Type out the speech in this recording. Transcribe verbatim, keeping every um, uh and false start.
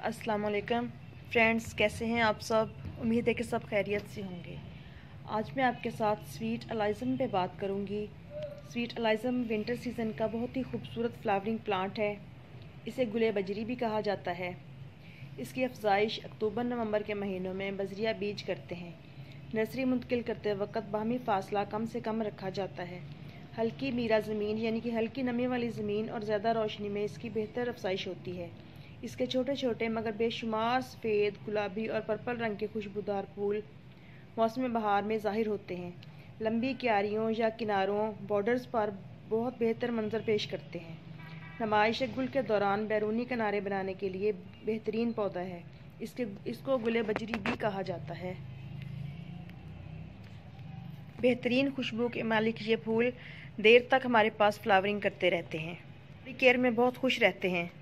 अस्सलाम वालेकुम फ्रेंड्स, कैसे हैं आप सब। उम्मीद है कि सब खैरियत से होंगे। आज मैं आपके साथ स्वीट अलाइज़म पे बात करूंगी। स्वीट अलाइज़म विंटर सीज़न का बहुत ही खूबसूरत फ्लावरिंग प्लांट है। इसे गुले बजरी भी कहा जाता है। इसकी अफजाइश अक्टूबर नवंबर के महीनों में बजरिया बीज करते हैं। नर्सरी मुंतकिल करते वक्त बाहमी फासला कम से कम रखा जाता है। हल्की मीरा ज़मीन यानी कि हल्की नमी वाली ज़मीन और ज़्यादा रोशनी में इसकी बेहतर अफजाइश होती है। इसके छोटे छोटे मगर बेशुमार सफ़ेद, गुलाबी और पर्पल रंग के खुशबूदार फूल मौसम बहार में ज़ाहिर होते हैं। लंबी क्यारियों या किनारों बॉर्डर्स पर बहुत बेहतर मंजर पेश करते हैं। नुमाइश गुल के दौरान बैरूनी किनारे बनाने के लिए बेहतरीन पौधा है। इसके इसको गुले बजरी भी कहा जाता है। बेहतरीन खुशबू के मालिक ये फूल देर तक हमारे पास फ्लावरिंग करते रहते हैं। केयर में बहुत खुश रहते हैं।